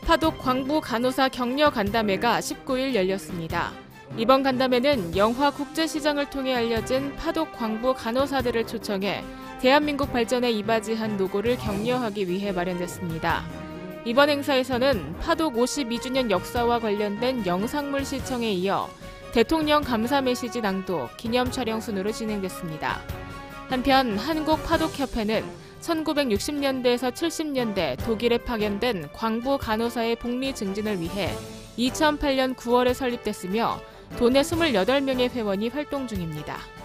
파독 광부 간호사 격려 간담회가 19일 열렸습니다. 이번 간담회는 영화 국제시장을 통해 알려진 파독 광부 간호사들을 초청해 대한민국 발전에 이바지한 노고를 격려하기 위해 마련됐습니다. 이번 행사에서는 파독 52주년 역사와 관련된 영상물 시청에 이어 대통령 감사 메시지 낭독, 기념 촬영 순으로 진행됐습니다. 한편 한국파독협회는 1960년대에서 70년대 독일에 파견된 광부 간호사의 복리 증진을 위해 2008년 9월에 설립됐으며 도내 28명의 회원이 활동 중입니다.